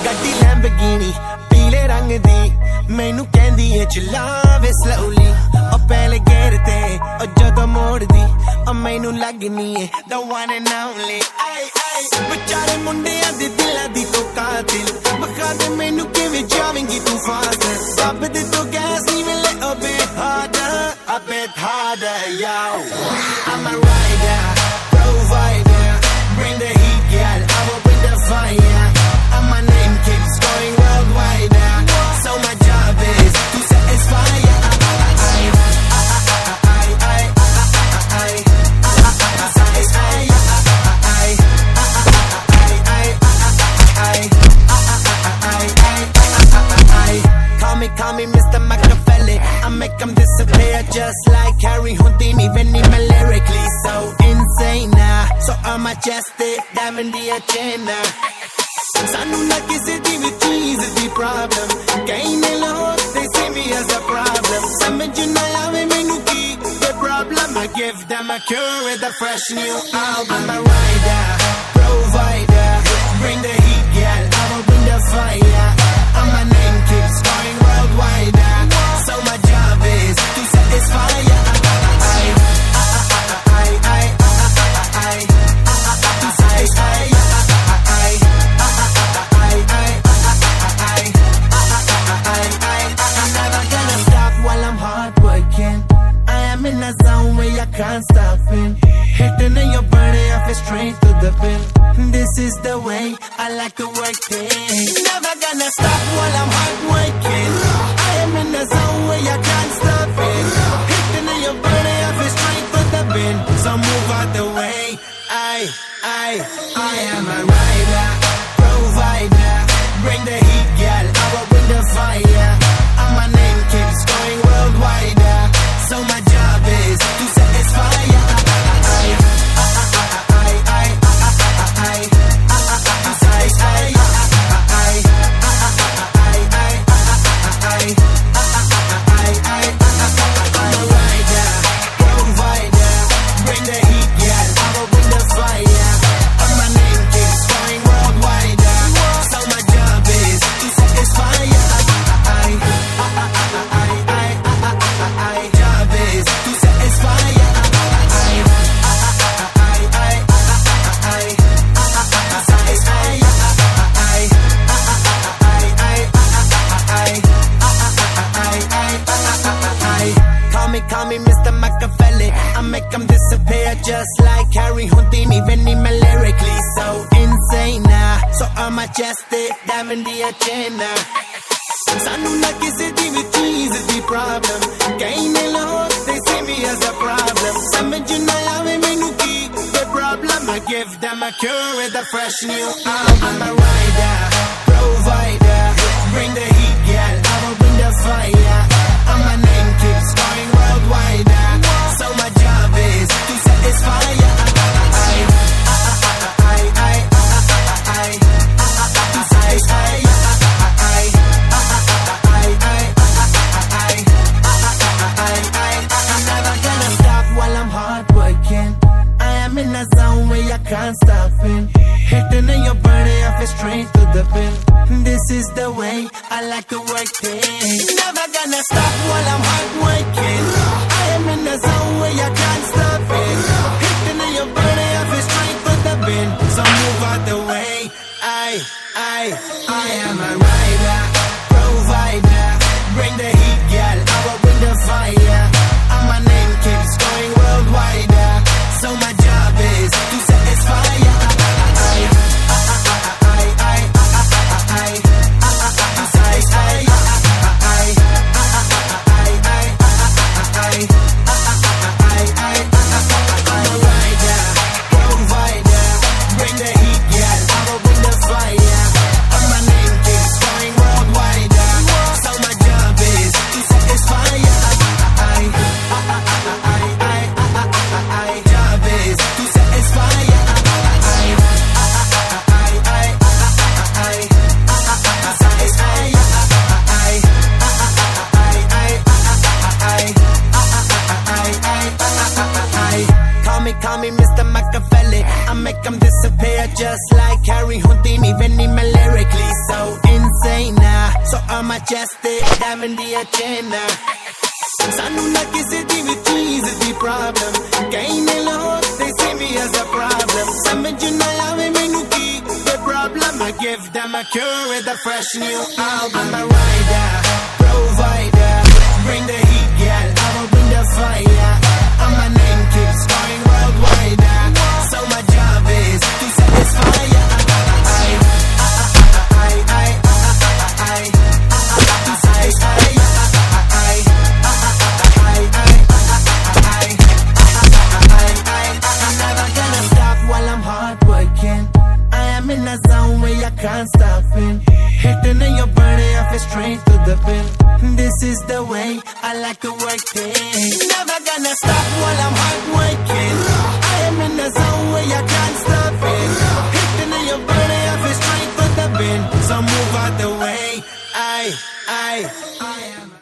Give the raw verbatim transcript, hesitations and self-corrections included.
ਗੱਡੀ ਲੈਂਬਗੀਨੀ पीले रंग दी मैनू कहंदी है चलावे slowly ओ पहले गेर ते ओ जदों मोड़ दी ओ मैनू लगनी है the one and only आई आई बेचारे मुंडियां दे दिलां दी तो कातिल बखा दे मैनू किवें जावेंगी तू फास्ट सब दे तो गैस नी मिले a bit harder a bit harder yo I'm a rider provider bring the heat girl I will bring the fire and my name keeps going worldwide. So my job is to satisfy ya. Call me, call me Mister Machiavelli. I make them disappear just like Harry Houdini. When he lyrically so insane now. So I'm majestic, diamond the agenda. सानू ना किसी दी भी चीज दी problem कहीं ने लोग they see me as a problem समझ ना आवे मैनू की the problem I give them a cure with a fresh new album I'm a rider provider bring the heat girl I will bring the fire and my name keeps going worldwide so my job is to satisfy ya can't stop it. Hitting in your body, I feel straight to the pin. This is the way I like to work it. Never gonna stop while I'm hard working. I am in the zone where you can't stop it. Hitting in your body, I feel straight to the pin. So move out the way. I, I, I am a rider, provider. Bring the heat, girl. I will bring the fire. And my name keeps going worldwide. So my job is to satisfy ya. Call me Mister Machiavelli. I make them disappear just like Harry Houdini. When he lyrically so insane now. So I'm majestic, diamond the agenda. सानू ना किसी दी भी चीज दी problem कहीं ने लोग they see me as a problem समझ ना आवे मैनू की the problem I give them a cure with a fresh new album I'm a rider, provider bring the heat girl I will bring the fire and my name keeps going worldwide so my job is to satisfy ya can't stop it. Hitting in your body, I feel straight to the pin. This is the way I like to work it. Never gonna stop while I'm hard working. I am in the zone where you can't stop it. Hitting in your body, I feel straight to the pin. So move out the way. I, I, I am a rider, provider. Bring the heat, girl. I will bring the fire. And my name keeps going worldwide. So my job is to satisfy ya. Is chest te diamond diya chain sanu na kisi di vi cheez di problem kain log they see me as a problem samajh na aave mainu ki the problem I give them a cure with a fresh new album I'm a rider provider bring the heat girl I will bring the fire and my name keeps going worldwide so my job is to satisfy ya I I I I I to satisfy ya I'm never gonna stop while I'm hard working I am in a zone where I can't stop it hitting in your body I feel straight to the pin this is the way I like to work it never gonna stop while I'm hard working I am in a zone where I can't stop it hitting in your body I feel straight to the pin so move out the way I I I am